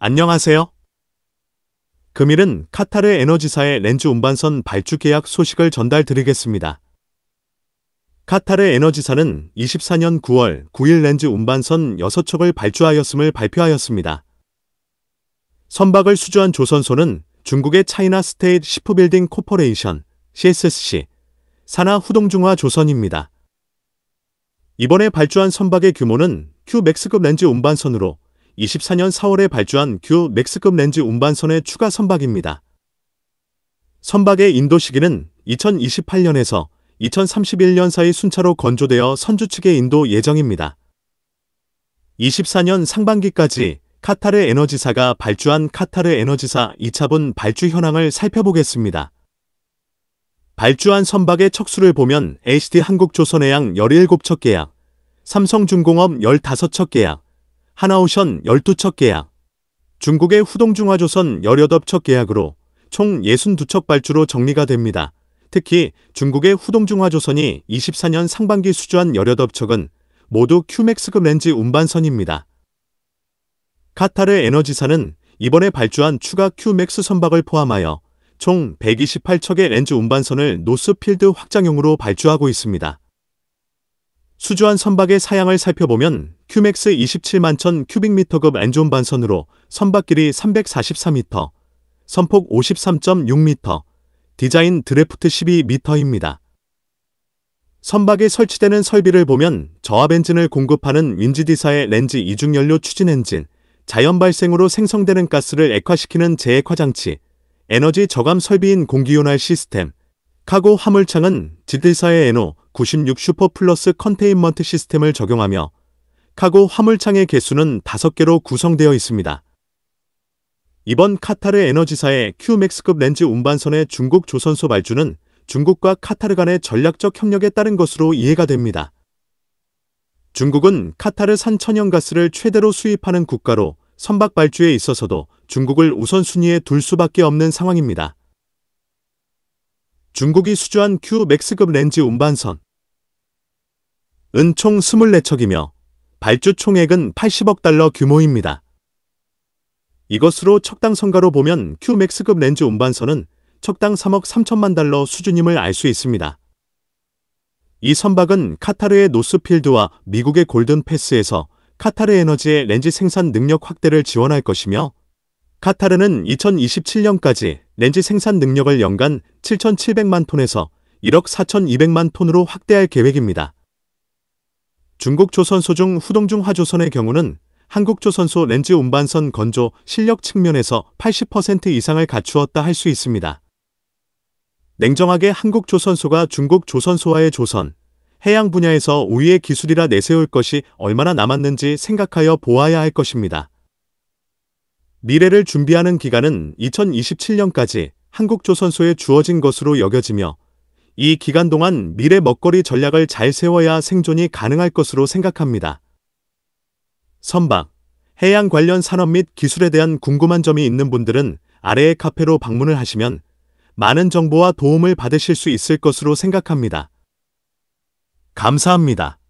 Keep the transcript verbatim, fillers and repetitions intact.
안녕하세요. 금일은 카타르 에너지사의 렌즈 운반선 발주 계약 소식을 전달드리겠습니다. 카타르 에너지사는 이십사 년 구월 구일 렌즈 운반선 여섯 척을 발주하였음을 발표하였습니다. 선박을 수주한 조선소는 중국의 차이나 스테이트 시프빌딩 코퍼레이션 씨에스에스씨, 산하 후동중화 조선입니다. 이번에 발주한 선박의 규모는 Q맥스급 렌즈 운반선으로 이십사 년 사월에 발주한 Q맥스급 렌즈 운반선의 추가 선박입니다. 선박의 인도 시기는 이천이십팔 년에서 이천삼십일 년 사이 순차로 건조되어 선주 측에 인도 예정입니다. 이십사 년 상반기까지 카타르 에너지사가 발주한 카타르 에너지사 이 차분 발주 현황을 살펴보겠습니다. 발주한 선박의 척수를 보면 에이치디한국조선해양 열일곱 척 계약, 삼성중공업 열다섯 척 계약, 하나오션 열두 척 계약, 중국의 후동중화조선 열여덟 척 계약으로 총 육십이 척 발주로 정리가 됩니다. 특히 중국의 후동중화조선이 이십사 년 상반기 수주한 열여덟 척은 모두 Q맥스급 렌즈 운반선입니다. 카타르 에너지사는 이번에 발주한 추가 Q맥스 선박을 포함하여 총 백이십팔 척의 렌즈 운반선을 노스필드 확장용으로 발주하고 있습니다. 수주한 선박의 사양을 살펴보면 Q맥스 이십칠만 천 큐빅미터급 렌즈 운반선으로 선박 길이 삼백사십사 미터, 선폭 오십삼 점 육 미터, 디자인 드래프트 십이 미터입니다. 선박에 설치되는 설비를 보면 저압 엔진을 공급하는 윈지디사의 렌즈 이중연료 추진 엔진, 자연 발생으로 생성되는 가스를 액화시키는 재액화 장치, 에너지 저감 설비인 공기윤활 시스템, 카고 화물창은 지디사의 에노 구십육 슈퍼 플러스 컨테인먼트 시스템을 적용하며 카고 화물창의 개수는 다섯 개로 구성되어 있습니다. 이번 카타르 에너지사의 Q맥스급 렌즈 운반선의 중국 조선소 발주는 중국과 카타르 간의 전략적 협력에 따른 것으로 이해가 됩니다. 중국은 카타르산 천연가스를 최대로 수입하는 국가로 선박 발주에 있어서도 중국을 우선순위에 둘 수밖에 없는 상황입니다. 중국이 수주한 Q맥스급 렌즈 운반선 은 총 이십사 척이며 발주 총액은 팔십억 달러 규모입니다. 이것으로 척당 성가로 보면 Q맥스급 렌즈 운반선은 척당 삼억 삼천만 달러 수준임을 알 수 있습니다. 이 선박은 카타르의 노스필드와 미국의 골든 패스에서 카타르 에너지의 렌즈 생산 능력 확대를 지원할 것이며 카타르는 이천이십칠 년까지 렌즈 생산 능력을 연간 칠천칠백만 톤에서 일억 사천이백만 톤으로 확대할 계획입니다. 중국 조선소 중 후동중화조선의 경우는 한국조선소 렌즈 운반선 건조 실력 측면에서 팔십 퍼센트 이상을 갖추었다 할 수 있습니다. 냉정하게 한국조선소가 중국 조선소와의 조선, 해양 분야에서 우위의 기술이라 내세울 것이 얼마나 남았는지 생각하여 보아야 할 것입니다. 미래를 준비하는 기간은 이천이십칠 년까지 한국조선소에 주어진 것으로 여겨지며 이 기간 동안 미래 먹거리 전략을 잘 세워야 생존이 가능할 것으로 생각합니다. 선박, 해양 관련 산업 및 기술에 대한 궁금한 점이 있는 분들은 아래의 카페로 방문을 하시면 많은 정보와 도움을 받으실 수 있을 것으로 생각합니다. 감사합니다.